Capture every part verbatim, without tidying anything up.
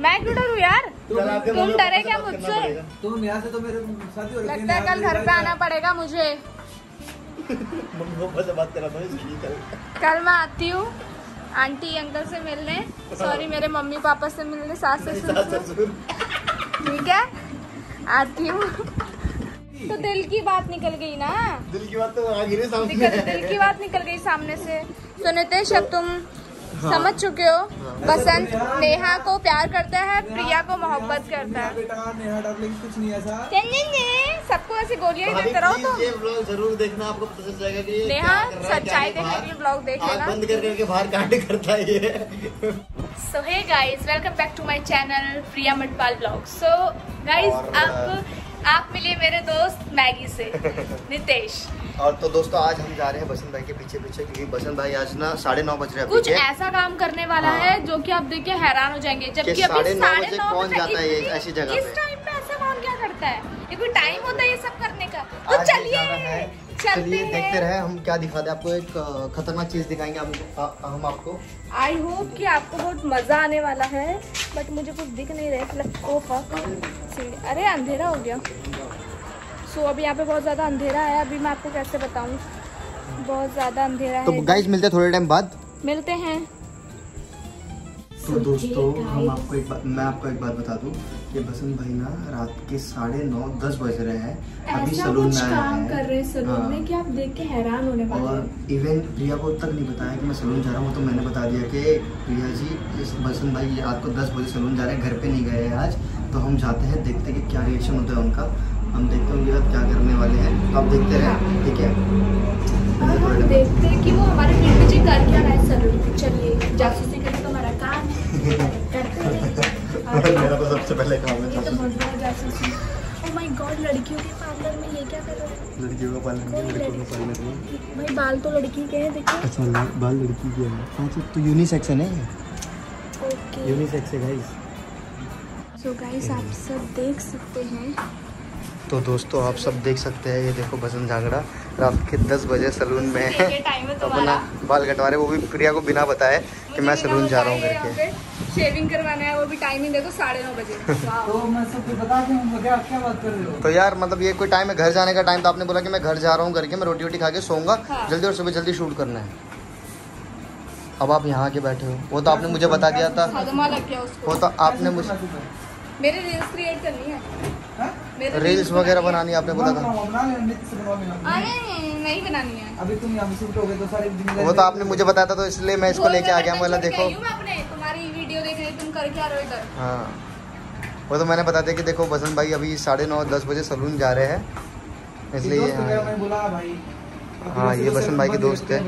मैं क्यों डरूं यार? तुम डरे क्या मुझसे? तुम यहाँ से तो मेरे शादी हो रही है। लगता है कल घर पे आना पड़ेगा मुझे। मम्मी पापा से बात करा था इसकी कल। कल मैं आती हूँ आंटी अंकल से मिलने, सॉरी मेरे मम्मी पापा से मिलने, सास ससुर। ठीक है आती हूँ। तो दिल की बात निकल गई ना। दिल की बात तो आ गई सामने। दिल की बात निकल गई सामने से। तो नितेश अब तुम हाँ। समझ चुके हो। हाँ। बसंत नेहा को प्यार करता है, प्रिया को मोहब्बत करता है। बेटा नेहा डार्लिंग कुछ नहीं ऐसा। सबको ऐसी गोलियां ही देते रहो तो। ये ब्लॉग जरूर देखना, आपको पता चल जाएगा कि नेहा सच्चाई देखने के लिए ब्लॉग देख लेना। बंद कर करके बाहर कांड करता है ये। So hey guys, welcome back to my channel Priya Matpal blog. So guys आप आप मिले मेरे दोस्त मैगी से नितेश। और तो दोस्तों आज हम जा रहे हैं बसंत भाई के पीछे पीछे, क्योंकि बसंत भाई आज ना साढ़े नौ बज रहे हैं। कुछ ऐसा काम करने वाला हाँ। है जो कि आप देख के हैरान हो जाएंगे। जबकि अभी साढ़े नौ कौन जाता है ऐसी जगह इस टाइम पे ऐसा कौन क्या करता है? ये कोई टाइम होता है ये सब करने का? तो चलिए चलिए देखते रहे हम क्या दिखाते हैं आपको। एक खतरनाक चीज दिखाएंगे आपको, हम आपको। आई होप कि आपको बहुत मजा आने वाला है, बट मुझे कुछ दिख नहीं रहा है। अरे अंधेरा हो गया। सो so, अभी यहाँ पे बहुत ज्यादा अंधेरा है। अभी मैं आपको कैसे बताऊँ, बहुत ज्यादा अंधेरा तो है। गाइस मिलते हैं थोड़े टाइम बाद। मिलते हैं। तो दोस्तों हम आपको एक बात मैं आपको एक बात बता दूं कि बसंत भाई ना रात के साढ़े नौ दस बज रहे हैं, अभी सलून में काम कर रहे हैं सलून में कि आप देख के हैरान होने वाले हैं। और इवन प्रिया को तक नहीं बताया कि मैं सलून जा रहा हूँ, तो मैंने बता दिया कि प्रिया जी इस बसंत भाई रात को दस बजे सलून जा रहे हैं, घर पे नहीं गए हैं आज। तो हम जाते हैं, देखते हैं कि क्या रिएक्शन होता है उनका। हम देखते हैं उनके बाद क्या करने वाले हैं, आप देखते रहे। ठीक है हम देखते हैं कि वो हमारे पीछे कर क्या रहा है सलून। चलिए जासूसी करके तो हमारा काम करते हैं। मेरा तो सबसे पहले काम है ये तो बहुत बड़ा जासूसी। ओह माय गॉड, लड़कियों के पार्लर में ये क्या कर रहे हैं? लड़कियों का पार्लर में, लड़कियों का पार्लर में भाई बाल तो लड़की के हैं, देखिए। अच्छा बाल लड़की के हैं। अच्छा तो यूनिसेक्स है ना? ओके यूनिसेक्स है गाइस। सो गाइस आप सब देख सकते हैं। तो दोस्तों आप सब देख सकते हैं, ये देखो बसंत झांगड़ा रात के दस बजे सलून में है, अपना बाल कटवा रहे, वो भी प्रिया को बिना बताए कि मैं सलून जा रहा हूँ करके। शेविंग करवाना है, वो भी टाइमिंग देखो साढ़े नौ बजे। तो मैं सबको बता दूं क्या क्या बात कर रहे हो? तो यार मतलब ये कोई टाइम है घर जाने का टाइम, तो आपने बोला कि मैं घर जा रहा हूँ करके, मैं रोटी वोटी खा के सोऊंगा हाँ। जल्दी, और सुबह जल्दी शूट करना है। अब आप यहाँ के बैठे हो, वो तो आपने मुझे बता दिया था, वो तो आपने मुझे मेरे रील्स क्रिएट करनी है, रील्स वगैरह बनानी आपने बोला था। नहीं बनानी है अभी तुम यहाँ शूट हो गए तो सारी जिम्मेदारी। वो तो आपने मुझे बताया था, तो इसलिए मैं इसको लेके आ गया। बोला देखो तुम्हारी वीडियो देख रही, तुम कर क्या रहे हो इधर। हाँ वो तो मैंने बता दिया कि देखो बसंत भाई अभी साढ़े नौ दस बजे सलून जा रहे हैं, इसलिए मैं बोला भाई। हाँ ये बसंत भाई के दोस्त है।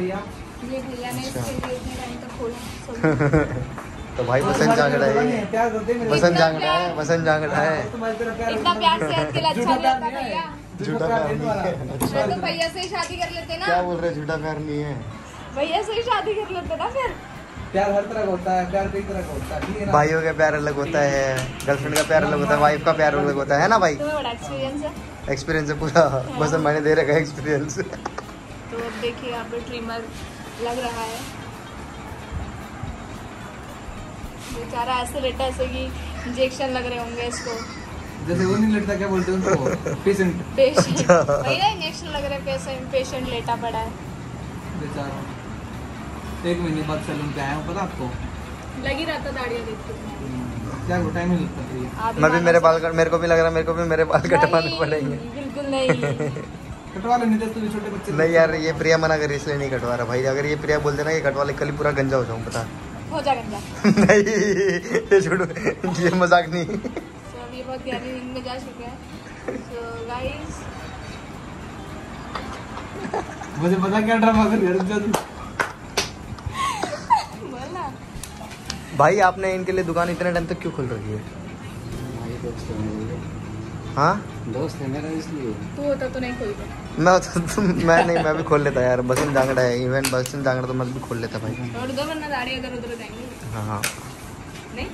तो भाई बसंत झांगड़ा है, बसंत झांगड़ा है, बसंत झांगड़ा है। इतना प्यार सेहत के लिए अच्छा नहीं होता भैया। झूठा प्यार नहीं है तो भैया से ही शादी कर लेते ना। क्या बोल रहे, झूठा प्यार नहीं है, भैया से ही शादी कर लेते ना। फिर प्यार हर तरह का होता है, प्यार कई तरह का होता है। भाइयों का प्यार अलग होता है, गर्लफ्रेंड का प्यार अलग होता है, वाइफ का प्यार अलग होता है ना भाई। तुम्हें बड़ा एक्सपीरियंस है। एक्सपीरियंस है पूरा, बसंत मैंने दे रखा है एक्सपीरियंस। तो अब देखिए यहाँ पे ट्रिमर लग रहा है, बेचारा ऐसे लेटा ऐसे कि इंजेक्शन लग रहे होंगे इसको। जैसे वो नहीं लेटता, क्या बोलते हैं उनको? पेशेंट पेशेंट वही ना, इंजेक्शन लग रहे, पेशेंट पेशेंट लेटा पड़ा है बेचारा। एक महीने बाद सैलून पे आया हूँ, पता आपको? लग ही रहता दाढ़ियाँ देख के। क्या टाइम ही लगता है। मैं भी मेरे बाल, मेरे को भी लग रहा है मेरे को भी मेरे बाल कटवाने पड़ेंगे। बिल्कुल नहीं कटवा लेने दे, तू भी छोटे बच्चे। नहीं यार ये प्रिया मना कर, इसलिए नहीं कटवा रहा भाई। अगर ये प्रिया बोल देना ये कटवा ले, कल ही पूरा गंजा हो जाऊँ पता। हो जा गंजा। नहीं ये छोड़ो, ये मजाक नहीं। so, अभी बहुत गहरी नींद में जा चुके हैं। so, guys मुझे पता क्या ड्रामा कर रहा है। बोलना भाई आपने इनके लिए दुकान इतने टाइम तक क्यों खोल रखी है? भाई दोस्त है, हाँ दोस्त है मेरा, इसलिए। तू होता तो नहीं खोलता। मैं तो, मैं नहीं मैं भी खोल लेता यार। बसंत झांगड़ा है, इवेंट बसंत झांगड़ा तो मैं भी खोल लेता भाई। और दो वरना दाढ़ी इधर उधर जाएंगे। हाँ हाँ नहीं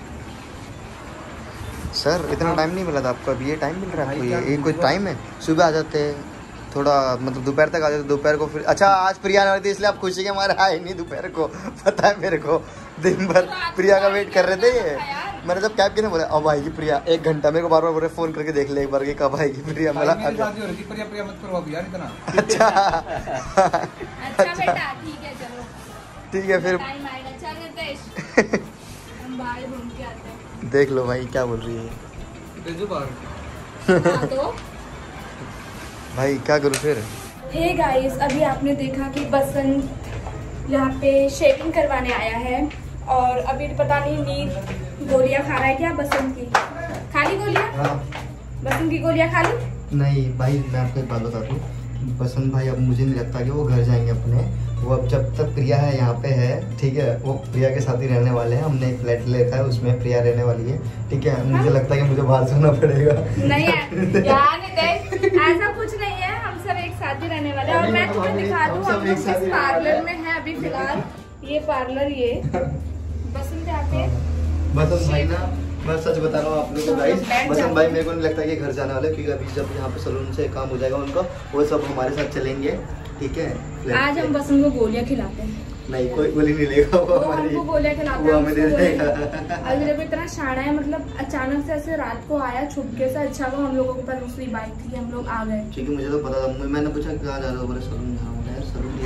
सर इतना टाइम नहीं मिला था आपको, अभी ये टाइम मिल रहा है आपको? ये ये कोई टाइम है? सुबह आ जाते हैं, थोड़ा मतलब दोपहर तक आ जाते, दोपहर को फिर। अच्छा आज प्रिया नहीं थी इसलिए आप खुशी के हमारे आए नहीं दोपहर को, पता है मेरे को। दिन भर प्रिया का वेट कर रहे थे ये। मैंने जब कैब किया बोला अब आएगी प्रिया, एक घंटा मेरे को बार बार बोले फोन करके देख ले एक बार कि कब आएगी प्रिया। मेरी शादी हो रही थी, प्रिया प्रिया मत करो अब यार इतना। अच्छा अच्छा बेटा ठीक है चलो ठीक है फिर टाइम आएगा। चल नितेश हम बाहर घूम के आते हैं। देख लो भाई क्या बोल रही है। तेजू बाहर हाँ, तो भाई क्या करूँ फिर। हे गाइस अभी आपने देखा कि बसंत यहाँ पे शेविंग करवाने आया है और अभी पता नहीं नींद गोलियां खा रहा है क्या बसंत की। खाली गोलियां? हाँ। बसंत की गोलियां खाली? नहीं भाई मैं आपको एक बात बता दूँ, बसंत भाई अब मुझे नहीं लगता कि वो घर जाएंगे अपने। वो अब जब तक प्रिया है यहाँ पे है ठीक है, वो प्रिया के साथ ही रहने वाले हैं। हमने एक फ्लैट ले रखा है उसमें प्रिया रहने वाली है ठीक है। मुझे लगता है कि मुझे बाहर सोना पड़ेगा। नहीं यार नितेश ऐसा कुछ नहीं है, हम सब एक साथ ही रहने वाले हैं। और मैं तुम्हें दिखा दूँ हम लोग जिस पार्लर में है अभी फिलहाल, ये पार्लर ये बसंत यहाँ पे। बसंत भाई ना मैं सच बता रहा हूँ आप लोगों को गाइस, बसंत भाई मेरे को नहीं लगता कि घर जाने वाले, क्योंकि अभी जब यहाँ पे सलून से काम हो जाएगा उनका वो सब हमारे साथ चलेंगे ठीक है। आज हम बसंत को गोलियां खिलाते हैं। नहीं कोई गोली नहीं लेगा वो, वो हमको गोलियां खिलाते हैं। हमें दे देगा। अभी जब इतना शाना है मतलब अचानक से ऐसे रात को आया छुपके से। अच्छा वो हम लोगों के पास दूसरी बाइक थी हम लोग आ गए क्योंकि मुझे तो पता था। मैंने पूछा कहाँ जा रहे हो, बोले सलून जा रहा हूँ। सलून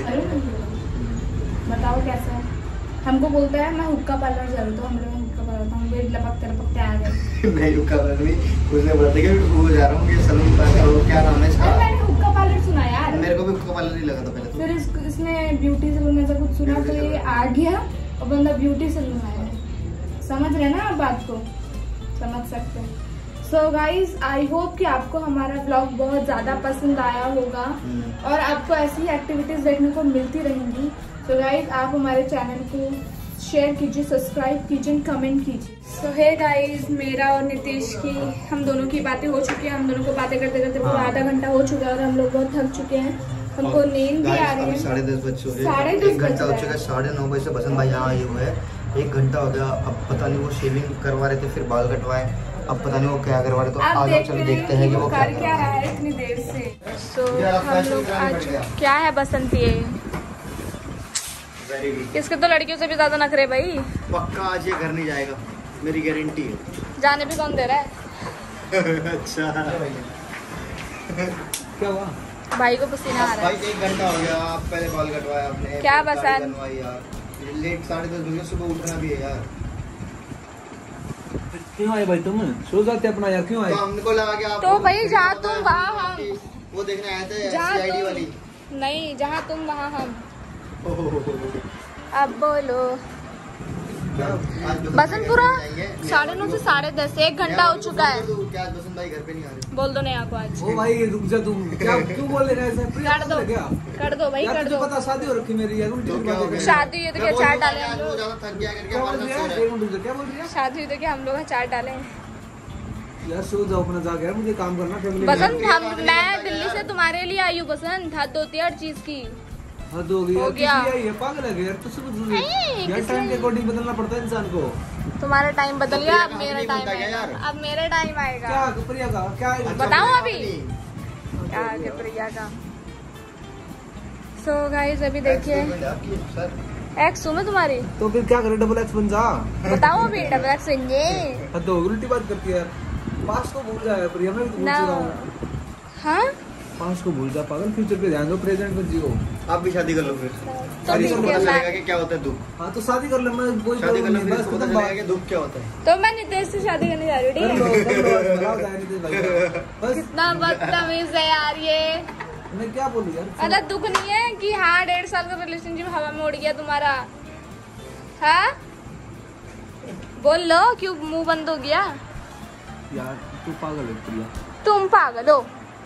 बताओ कैसा है। हमको बोलता है मैं हुक्का पार्लर जा रहा हूँ, तो हम लोग हुक्का पार्लर हम लपकते लपकते आ गए। नहीं हुक्का पार्लर नहीं, उसने बोला था कि वो जा रहा हूँ कि सलून पार्लर क्या नाम है इसका। मैंने हुक्का पार्लर सुना यार, मेरे को भी हुक्का पार्लर नहीं लगा था पहले तो। फिर इसने ब्यूटी सलून ऐसा कुछ सुना तो ये आ गया और बंदा ब्यूटी सलून आया। समझ रहे ना आप बात को, समझ सकते हैं। सो गाइज आई होप कि आपको हमारा ब्लॉग बहुत ज्यादा पसंद आया होगा और आपको ऐसी एक्टिविटीज देखने को मिलती रहेंगी। सो गाइज आप हमारे चैनल को शेयर कीजिए, सब्सक्राइब कीजिए, कमेंट कीजिए। सो हे गाइज मेरा और नितेश की हम दोनों की बातें हो चुकी है। हम दोनों को बातें करते करते पूरा आधा घंटा हो चुका है और हम लोग बहुत थक चुके हैं। हमको नींद भी आ रही है। साढ़े दस बज चुके हैं, साढ़े दस एक घंटा हो चुका है। साढ़े नौ बजे से बसंत भाई यहाँ आए हुए हैं, एक घंटा हो गया। अब पता नहीं वो शेविंग करवा रहे थे फिर बाल कटवाए, अब पता नहीं वो क्या करवा रहे। तो आज हम चल देखते हैं कि वो कर क्या रहा है इतनी देर से। सो हम लोग आज क्या है बसंत ये इसके तो लड़कियों से भी ज्यादा नखरे भाई। पक्का आज ये घर नहीं जाएगा, मेरी गारंटी है। जाने भी कौन दे रहा है। अच्छा क्या हुआ भाई को पसीना आ रहा है। भाई एक घंटा हो गया, आप पहले बाल कटवाया आपने। क्या बसन यार लेट साढ़े दस बजे सुबह उठना भी है यार। क्यों आए भाई तुम? सो जाते अपना यार, क्यों आए? तो हमको लगा कि आप तो भाई जहाँ तुम वहाँ हम वो देखने आए थे जहाँ सीआईडी वाली। नहीं जहाँ तुम वहाँ हम। अब बोलो बसंतपुरा साढ़े नौ से साढ़े दस एक घंटा हो चुका है। क्या बसंत भाई घर पे नहीं आ रहे? बोल दो नहीं आपको आज। ओ भाई रुक जा तुम, क्या क्यों बोल रहे हैं ऐसे? कर दो क्या कर दो भाई कर दो। पता शादी हो रखी मेरी यार, उल्टी बात है। शादी हुई तो क्या चार डाले हम लोग। ज्यादा थक गया करके क्या बोल हमारे रही साथ है? सो एक मिनट रुक जा, क्या बोल रही है शादी हुई तो क्या हम लोग चार डाले यार? सो जाओ अपना जाके यार, मुझे काम करना फैमिली। बसंत हम मैं दिल्ली से तुम्हारे लिए आई हूँ बसंत। हद होती है हर चीज की। हद हो गई हो यार, गया। किस लिए ये पागल है यार? तो सब नहीं, यार किस टाइम के लिए? अकॉर्डिंग बदलना पड़ता है इंसान को। तुम्हारा टाइम बदल गया, अब प्रिया का मेरा नहीं टाइम बनता क्या आएगा। यार? अब मेरा टाइम आएगा। क्या प्रिया का क्या है? बताऊं अभी क्या आगे प्रिया का। सो गाइस अभी देखिए एक्स हूँ मैं तुम्हारी, तो फिर क्या करे? डबल एक्स बन जा। बताओ अभी डबल एक्स होंगे हद हो गई, उल्टी बात करती है यार। पास को भूल जाए प्रिया, मैं भी भूल ना। चुका हूँ। हाँ पास को भूल जा पागल, फ्यूचर पे ध्यान दो, प्रेजेंट में जियो। आप भी शादी कर लो फिर, तो शादी ठीक कर है, पता चलेगा मैं- कि क्या होता है दुख। हाँ तो शादी कर ले, मैं कोई शादी कर लो नहीं, फिर बस इसको पता खत्म चलेगा बात। कि दुख क्या होता है। तो मैं नितेश से शादी करने जा रही हूँ। कर ठीक लो, है कर लो, भला हो जाए नितेश भाई का। बस कितना बदतमीज है यार ये। मैं क्या बोलूं यार? मतलब दुख नहीं है कि हाँ डेढ़ साल का रिलेशनशिप हवा में उड़ गया तुम्हारा। हाँ बोल लो क्यों मुंह बंद हो गया। यार तू पागल है प्रिया। तुम पागल हो।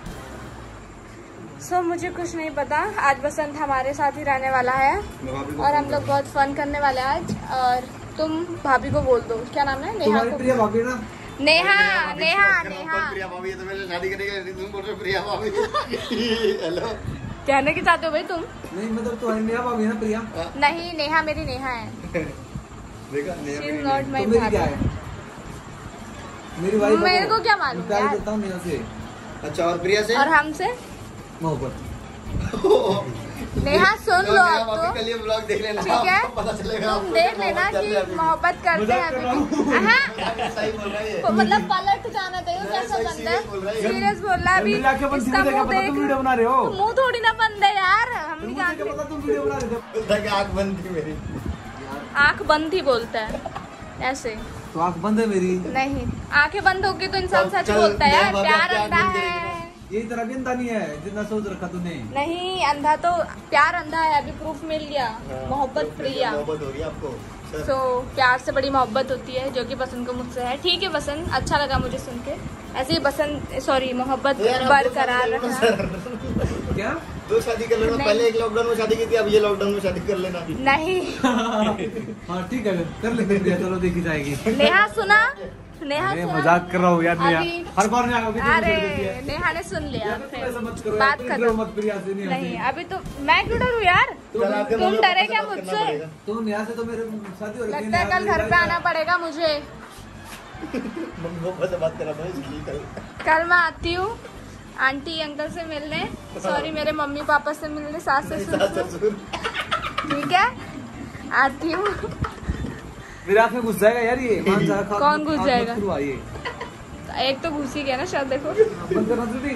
सो so, मुझे कुछ नहीं पता। आज बसंत हमारे साथ ही रहने वाला है और हम लोग बहुत फन करने वाले हैं आज। और तुम भाभी को बोल दो, क्या नाम है? नेहा तुम्हारी को। प्रिया भाभी ना? नेहा नेहा नेहा प्रिया भाभी है तो मेरे शादी करने के तुम बोल रहे हो प्रिया भाभी। हेलो कहने की चाहते हो भाई तुम? नहीं मतलब तुम्हारी नेहा भाभी ना प्रिया? नहीं नेहा मेरी नेहा है। देखा She is not my तो मेरी क्या भाभी। है? मेरी वाइफ है मेरे वो। को क्या मालूम प्यार यार। करता हूँ नेहा से। अच्छा और प्रिया से? और हमसे मोहब्बत। नेहा सुन लो अब तो, कल ये ब्लॉग देख लेना, ठीक है? आपको पता चलेगा। तुम देख लेना कि मोहब्बत करते हैं अभी। हाँ, सही बोल रहा है ये। मतलब पलट जाना देखो कैसा बंदा है, सीरियस बोल रहा है अभी। इसका मुंह देख, वीडियो बना रहे हो, मुंह थोड़ी ना बंद है यार, हम नहीं जानते। तुम वीडियो बना रहे थे, आँख बंद थी मेरी, आँख बंद ही बोलता है ऐसे। तो आँख बंद है मेरी? नहीं, आंखें बंद होगी तो इंसान सच बोलता है यार। प्यार अंधा है, यही तरह भी अंधा नहीं है जितना सोच रखा तूने। नहीं अंधा तो प्यार अंधा है, अभी प्रूफ मिल गया। मोहब्बत प्रिया, मोहब्बत हो रही है आपको। सो so, प्यार से बड़ी मोहब्बत होती है, जो कि बसंत को मुझसे है। ठीक है बसंत, अच्छा लगा मुझे सुन के। ऐसे ही बसंत सॉरी मोहब्बत बरकरार रखना। क्या दो शादी कर लेना, पहले एक लॉकडाउन में शादी की थी, अब ये लॉकडाउन में शादी कर लेना। नहीं हाँ ठीक है कर लेते हैं, चलो देखी जाएगी। नेहा सुना, नेहा सुना, मजाक कर रहा हूँ यार, नेहा हर बार नेहा को अरे नेहा ने सुन लिया, बात खत्म। नहीं अभी तो मैं क्यों डरूं यार, तुम डरे क्या मुझसे? तो नेहा से तो मेरे शादी हो रही है, लगता है कल घर पे आना पड़ेगा मुझे। मम्मी पापा से बात करा था इसलिए कल कल मैं आती हूँ आंटी अंकल से मिलने, सॉरी मेरे मम्मी पापा से मिलने, सास ससुर। ठीक है आती हूँ। मेरे आँख में घुस जाएगा यार ये। कौन घुस जाएगा? ये एक तो घुस ही गया ना शायद, देखो। बंद करना जल्दी।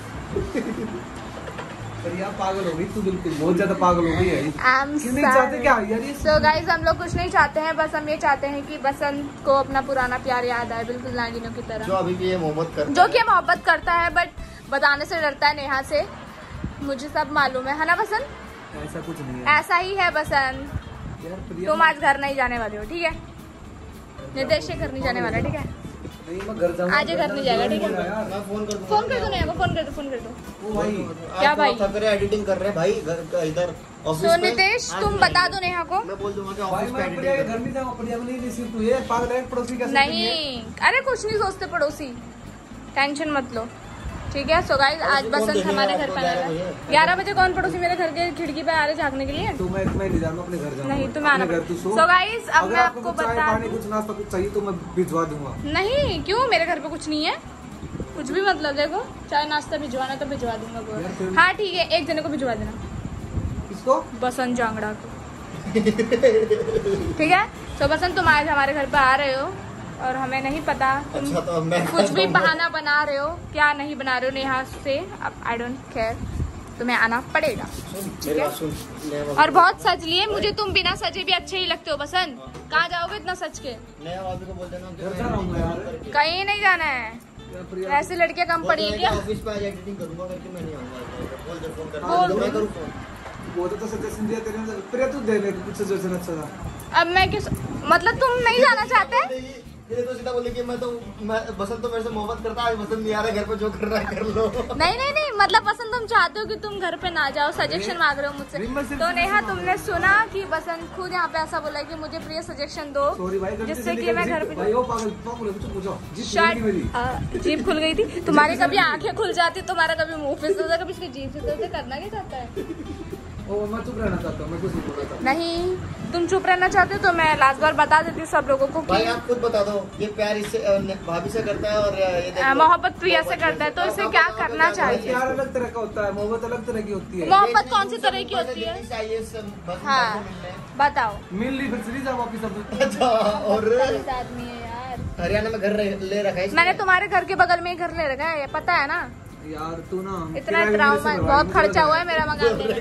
यार पागल हो गई तू, बिल्कुल बहुत ज्यादा पागल हो गई है। क्यों नहीं चाहते क्या यार? सो गाइस हम लोग कुछ नहीं चाहते हैं, बस हम ये चाहते हैं कि बसंत को अपना पुराना प्यार याद आए, बिल्कुल नागिनों की तरह। जो अभी भी ये मोहब्बत करता जो कि मोहब्बत करता है बट बताने से डरता है नेहा से, मुझे सब मालूम है, है ना बसंत? ऐसा कुछ नहीं है, ऐसा ही है बसंत। तुम आज घर नहीं जाने वाले हो, ठीक है? नितेश से घर नहीं जाने वाला, ठीक है? नहीं मैं घर जाऊंगा, आज घर नहीं जाएगा, ठीक है? मैं फोन कर फोन कर दो नेहा को, फोन कर दो, फोन कर दो। ओ भाई क्या भाई? एडिटिंग कर रहे हैं भाई घर इधर ऑफिस सो पे। नितेश तुम बता दो नेहा को। मैं बोल दूंगा कि भाई ऑफिस पे मैं प्रिया के एडिटिंग घर नहीं जाऊंगा, प्रिया को नहीं रिसीव तू ये पागल है, पड़ोसी कैसे नहीं अरे कुछ नहीं सोचते पड़ोसी, टेंशन मत लो, ठीक है? सो गाइस आज बसंत हमारे घर पे आएगा ग्यारह बजे। कौन पड़ोसी मेरे घर के खिड़की पे आ रहे झाँकने के लिए? तो मैं मैं नहीं जाऊंगा, अपने घर जाऊंगा। नहीं तुम्हें आना पड़ेगा। सो गाइस अब मैं आपको बता दूं, कुछ नाश्ता कुछ चाहिए तो मैं भिजवा दूंगा। नहीं क्यों, मेरे घर पे कुछ नहीं है, कुछ भी मतलब देखो, चाहे नाश्ता भिजवाना तो भिजवा दूंगा। हाँ ठीक है, एक जने को भिजवा देना। किसको? बसंत जांगड़ा को। ठीक है? सो बसंत तुम आज हमारे घर पे आ रहे हो और हमें नहीं पता तुम अच्छा, तो मैं कुछ भी बहाना बना रहे हो, क्या नहीं बना रहे हो नेहा से, अब आई डोंट केयर, तुम्हें आना पड़ेगा, ठीक है? और बहुत सज लिए, मुझे तुम बिना सजे भी अच्छे ही लगते हो बसंत। कहाँ जाओगे इतना सच के? को बोल देना कहीं नहीं जाना है, ऐसी लड़कियां कम पड़ी है क्या? ऑफिस पे आज एडिटिंग करूंगा करके मैं नहीं आऊंगा, बोल दे फोन कर बोल दो, मैं करूं फोन। वो तो सजेशन दिया तेरे, प्रिया तू दे ले कुछ सजेशन अच्छा था। अब मैं किस मतलब तुम नहीं जाना चाहते? ये तो सीधा बोले कि मैं तो मैं बसंत तो मेरे से मोहब्बत करता है, बसंत नहीं आ रहा घर पे, जो कर रहा है कर लो। नहीं नहीं नहीं मतलब बसंत तुम चाहते हो कि तुम घर पे ना जाओ, सजेशन मांग रहे हो मुझसे। तो नेहा तुमने सुना कि बसंत खुद यहाँ पे ऐसा बोला है कि मुझे प्रिय सजेशन दो, जिससे कि मैं घर पे। जीभ खुल गई थी तुम्हारी, कभी आंखें खुल जाती, तुम्हारा कभी मुंह फिसल जाता, कभी इसकी जीभ फिसलते, करना क्या चाहता है? ओ, मैं चुप रहना चाहता हूँ, मैं कुछ नहीं बोल रहा था। नहीं तुम चुप रहना चाहते हो तो मैं लास्ट बार बता देती हूँ सब लोगों को कि भाई आप खुद बता दो, ये प्यार इससे भाभी से करता है और ये मोहब्बत प्रिया से करता है, तो इसे क्या करना चाहिए? प्यार अलग तरह का होता है, मोहब्बत अलग तरह की होती है। मोहब्बत कौन सी तरह की होती है? हाँ बताओ। मिल ली फिर चली जाओ वापिस। और आदमी है यार, हरियाणा में घर ले रखा है, मैंने तुम्हारे घर के बगल में ही घर ले रखा है, पता है ना? यार तू ना इतना ड्रामा, बहुत खर्चा हुआ है मेरा मकान लेने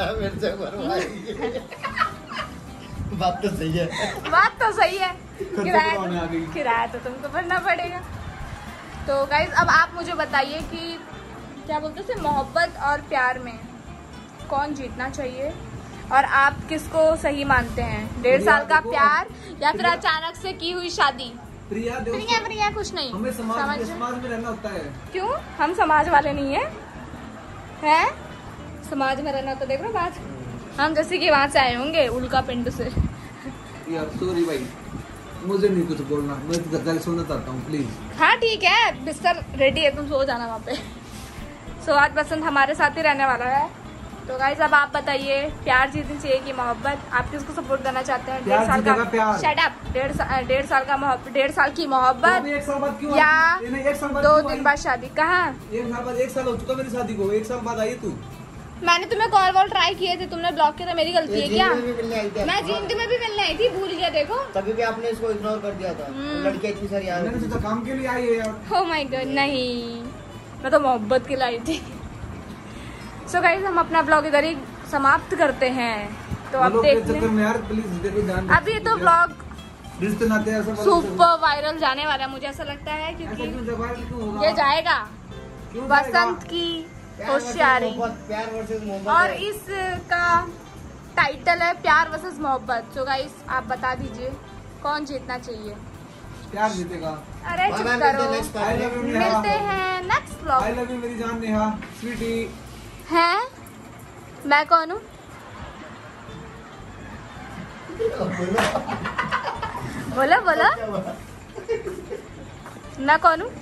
बात तो सही है, बात तो सही है, किराया किराया तो तुमको भरना पड़ेगा। तो गाइज अब आप मुझे बताइए कि क्या बोलते थे, मोहब्बत और प्यार में कौन जीतना चाहिए और आप किसको सही मानते हैं? डेढ़ साल का प्यार या फिर अचानक से की हुई शादी? प्रिया प्रिया प्रिया कुछ नहीं, हमें समाज में, समाज में रहना होता है। क्यों हम समाज वाले नहीं है? हैं? समाज में रहना तो देख लो बात, हम जैसे कि वहाँ से आए होंगे उल्का पिंड से। यार सॉरी भाई, मुझे नहीं कुछ बोलना, मैं तो घर सोना चाहता हूँ प्लीज। हाँ ठीक है, बिस्तर रेडी है, तुम सो जाना वहाँ पे। सो आज बसंत हमारे साथ ही रहने वाला है। तो गाइस अब आप बताइए, प्यार जीतनी चाहिए कि मोहब्बत? आप किसको सपोर्ट करना चाहते हैं? डेढ़ साल का शट अप, डेढ़ साल डेढ़ साल का डेढ़ साल की मोहब्बत या दो दिन बाद शादी? कहाँ एक साल बाद? एक साल हो चुका मेरी शादी को, एक साल बाद आई तू। मैंने तुम्हें कॉल वॉल ट्राई किए थे, तुमने ब्लॉक किया था, मेरी गलती है क्या? मैं जींद में भी मिलने आई थी, भूल गया देखो। तभी भी आपने इसको इग्नोर कर दिया था। लड़कियां इतनी सारी आ रही थी, काम के लिए आई है यार। ओह माय गॉड, नहीं मैं तो मोहब्बत के लिए आई थी। सो गाइस हम अपना ब्लॉग इधर ही समाप्त करते हैं। तो अब देखते हैं यार, प्लीज देखो ध्यान। अब ये तो ब्लॉग रिश्ते नाते ऐसा सुपर वायरल जाने वाला है, मुझे ऐसा लगता है, क्योंकि ये जाएगा बसंत की होशियारी और इसका टाइटल है प्यार वर्सेस मोहब्बत। तो गाइस आप बता दीजिए कौन जीतना चाहिए? प्यार जीतेगा। अरे चुप करो, मिलते हैं next vlog. I love you मेरी जान नेहा स्वीटी। हैं मैं कौन हूँ? बोलो बोलो मैं कौन हूँ?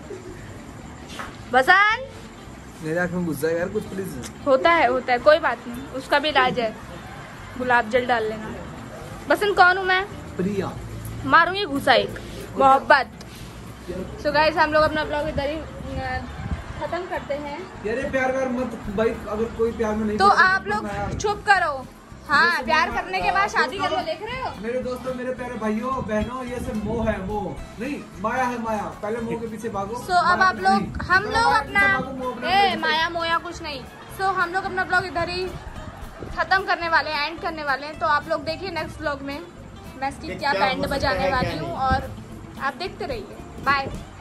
बसंत मेरे आँख में गुस्सा है यार कुछ, प्लीज। होता है होता है, कोई बात नहीं, उसका भी इलाज है, गुलाब जल डाल लेना। बसंत कौन हूँ मैं? प्रिया। मारूंगी घुसा एक, मोहब्बत। सो गाइस हम लोग अपना ब्लॉग इधर ही खत्म करते हैं। यार प्यार व्यार मत भाई, अगर कोई प्यार में नहीं तो आप लोग चुप करो। हाँ प्यार करने के बाद शादी कर लो, देख रहे हो मेरे दोस्तों, मेरे प्यारे भाइयों बहनों, ये सब मोह है, मोह नहीं माया है, माया। पहले मोह के पीछे भागो। सो अब आप लोग हम लोग अपना ए माया मोया कुछ नहीं। सो हम लोग अपना ब्लॉग इधर ही खत्म करने वाले हैं, एंड करने वाले हैं। तो आप लोग देखिए नेक्स्ट ब्लॉग में मैं इसकी क्या बैंड बजाने वाली हूँ, और आप देखते रहिए। बाय।